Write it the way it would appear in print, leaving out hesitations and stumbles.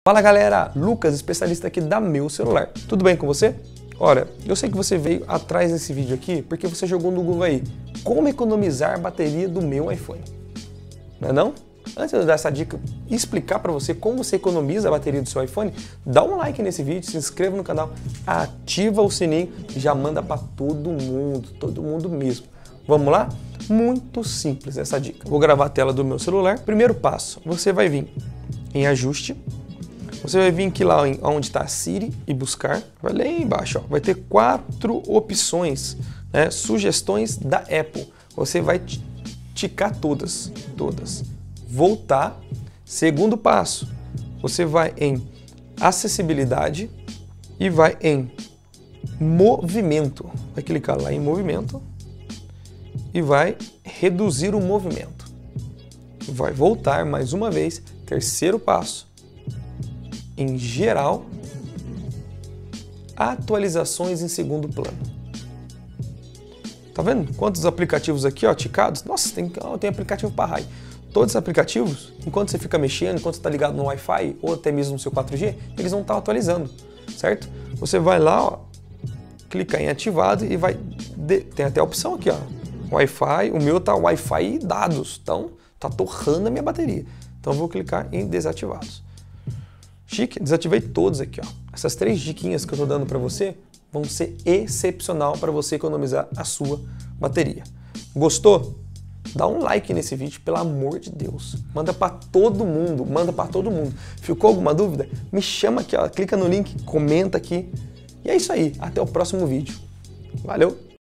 Fala galera, Lucas, especialista aqui da Meu Celular. Tudo bem com você? Olha, eu sei que você veio atrás desse vídeo aqui porque você jogou no Google aí como economizar a bateria do meu iPhone. Não é não? Antes de eu dar essa dica e explicar para você como você economiza a bateria do seu iPhone, dá um like nesse vídeo, se inscreva no canal, ativa o sininho e já manda para todo mundo mesmo. Vamos lá? Muito simples essa dica. Vou gravar a tela do meu celular. Primeiro passo, você vai vir em ajuste. Você vai vir aqui lá onde está Siri e buscar. Vai lá embaixo, ó, vai ter 4 opções, né, sugestões da Apple. Você vai ticar todas. Voltar. Segundo passo, você vai em acessibilidade e vai em movimento. Vai clicar lá em movimento e vai reduzir o movimento. Vai voltar mais uma vez. Terceiro passo. Em geral, atualizações em segundo plano. Tá vendo quantos aplicativos aqui, ó, ticados? Nossa, tem aplicativo para raio. Todos os aplicativos, enquanto você fica mexendo, enquanto você está ligado no Wi-Fi ou até mesmo no seu 4G, eles vão estar atualizando, certo? Você vai lá, ó, clicar em ativado e vai... Tem até a opção aqui, ó, Wi-Fi. O meu tá Wi-Fi e dados, então tá torrando a minha bateria. Então eu vou clicar em desativados. Chique, desativei todos aqui, ó. Essas 3 diquinhas que eu tô dando para você vão ser excepcional para você economizar a sua bateria. Gostou? Dá um like nesse vídeo, pelo amor de Deus. Manda para todo mundo, Ficou alguma dúvida? Me chama aqui, ó. Clica no link, comenta aqui. E é isso aí, até o próximo vídeo. Valeu!